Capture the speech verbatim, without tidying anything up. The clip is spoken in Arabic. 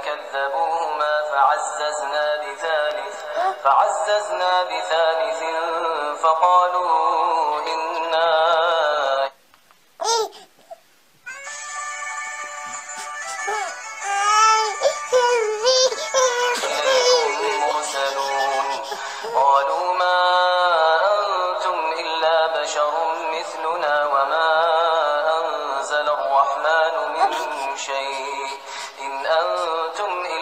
فكذبوهما فعززنا بثالث فعززنا بثالث فقالوا إنا إليكم مرسلون قالوا ما أنتم إلا بشر مثلنا وما أنزل الرحمن من شيء إن أنتم